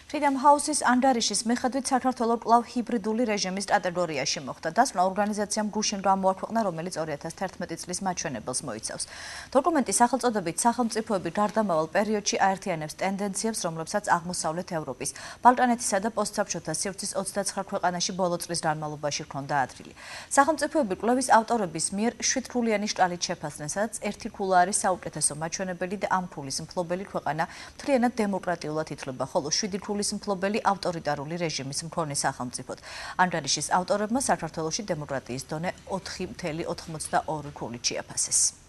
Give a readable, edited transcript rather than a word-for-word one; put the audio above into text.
Freedom House-ის ანგარიშის მიხედვით საქართველო კვლავ ჰიბრიდული რეჟიმის კატეგორიაში მოხვდა. დასვნა ორგანიზაციამ გუშინ გამოაქვეყნა, რომელიც 2011 წლის მაჩვენებელს მოიცავს. დოკუმენტი სახელწოდებით სახელმწიფოები გარდამავალ პერიოდში აერთიანებს ტენდენციებს, რომლებსაც აღმოსავლეთ ევროპის, ბალკანეთისა და პოსტსაბჭოთა სივრცის 29 ქვეყანაში ბოლო წლის განმავლობაში ჰქონდა ადრილი. სახელმწიფოები კვლევის ავტორების მიერ 7 ქულიანი შკალით შეფასდნენ, სადაც ერთი ქულა არის საუკეთესო მაჩვენებელი და ამ ქულის მფლობელი ქვეყანა მთლიანად დემოკრატიულად ითვლება, ხოლო 7 ქულის მფლობელი ავტორიტარული რეჟიმის მქონე სახელმწიფოდ. ანგარიშის ავტორებმა საქართველოში დემოკრატიის დონე 4,82 ქულით შეაფასეს.